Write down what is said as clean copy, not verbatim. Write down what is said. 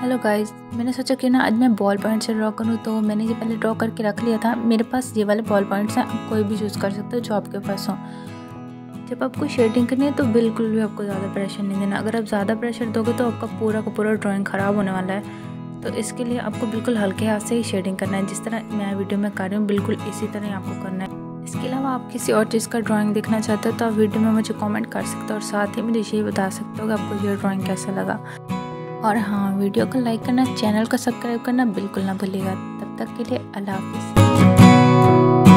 Hello guys, मैंने सोचा कि ना आज मैं बॉल पॉइंट से ड्रॉ करूँ। तो मैंने ये पहले ड्रॉ करके रख लिया था। मेरे पास ये वाले बॉल पॉइंट्स हैं, आप कोई भी यूज़ कर सकते हो जो आपके पास हो। जब आपको शेडिंग करनी है तो बिल्कुल भी आपको ज़्यादा प्रेशर नहीं देना। अगर आप ज़्यादा प्रेशर दोगे तो आपका पूरा का पूरा ड्राइंग ख़राब होने वाला है। तो इसके लिए आपको बिल्कुल हल्के हाथ से ही शेडिंग करना है, जिस तरह मैं वीडियो में कर रही हूँ बिल्कुल इसी तरह ही आपको करना है। इसके अलावा आप किसी और चीज़ का ड्राइंग देखना चाहते हो तो आप वीडियो में मुझे कमेंट कर सकते हो और साथ ही मुझे ये बता सकते हो कि आपको ये ड्राइंग कैसा लगा। और हाँ, वीडियो को लाइक करना, चैनल को सब्सक्राइब करना बिल्कुल ना भूलिएगा। तब तक के लिए अल्लाह हाफिज़।